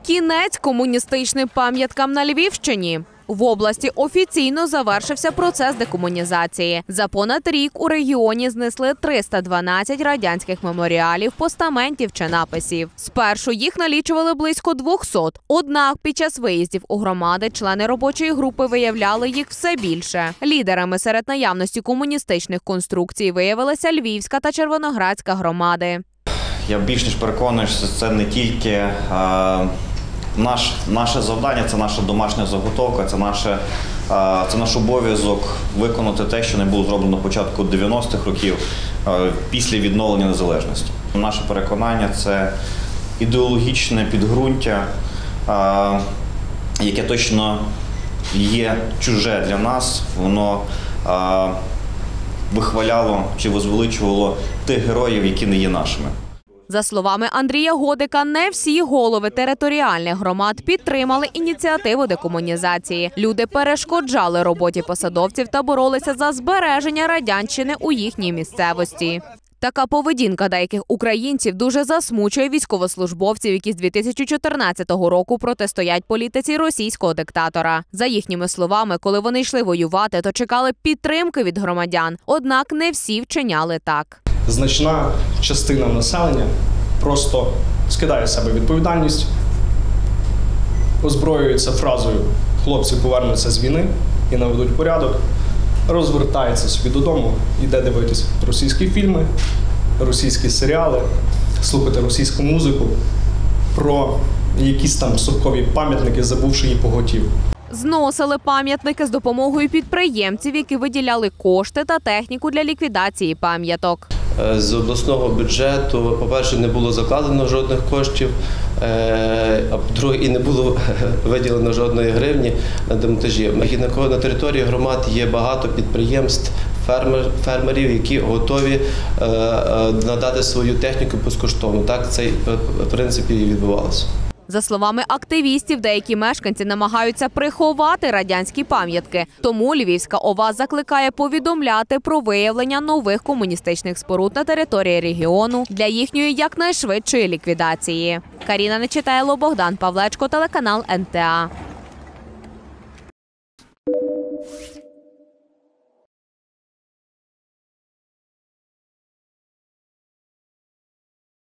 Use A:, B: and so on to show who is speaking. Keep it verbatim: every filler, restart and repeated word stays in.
A: Кінець комуністичним пам'яткам на Львівщині. В області офіційно завершився процес декомунізації. За понад рік у регіоні знесли триста дванадцять радянських меморіалів, постаментів чи написів. Спершу їх налічували близько двохсот. Однак під час виїздів у громади члени робочої групи виявляли їх все більше. Лідерами серед наявності комуністичних конструкцій виявилися Львівська та Червоноградська громади.
B: Я більш ніж переконаний, що це не тільки а... Наш, наше завдання – це наша домашня заготовка, це, наше, це наш обов'язок виконати те, що не було зроблено на початку дев'яностих років, після відновлення незалежності. Наше переконання – це ідеологічне підґрунтя, яке точно є чуже для нас. Воно вихваляло чи возвеличувало тих героїв, які не є нашими.
A: За словами Андрія Годика, не всі голови територіальних громад підтримали ініціативу декомунізації. Люди перешкоджали роботі посадовців та боролися за збереження радянщини у їхній місцевості. Така поведінка деяких українців дуже засмучує військовослужбовців, які з дві тисячі чотирнадцятого року протистоять політиці російського диктатора. За їхніми словами, коли вони йшли воювати, то чекали підтримки від громадян. Однак не всі вчиняли так.
C: Значна частина населення просто скидає з себе відповідальність, озброюється фразою «хлопці повернуться з війни і наведуть порядок», розвертається собі додому, йде дивитися російські фільми, російські серіали, слухати російську музику про якісь там совкові пам'ятники, забувши її поготів.
A: Зносили пам'ятники з допомогою підприємців, які виділяли кошти та техніку для ліквідації пам'яток.
D: З обласного бюджету, по-перше, не було закладено жодних коштів, а по-друге, і не було виділено жодної гривні на демонтажі. На території громад є багато підприємств, фермерів, які готові надати свою техніку безкоштовно. Так це, в принципі, і відбувалося.
A: За словами активістів, деякі мешканці намагаються приховати радянські пам'ятки. Тому Львівська ОВА закликає повідомляти про виявлення нових комуністичних споруд на території регіону для їхньої якнайшвидшої ліквідації. Каріна Нечитайло, Богдан Павлечко, телеканал ен те а.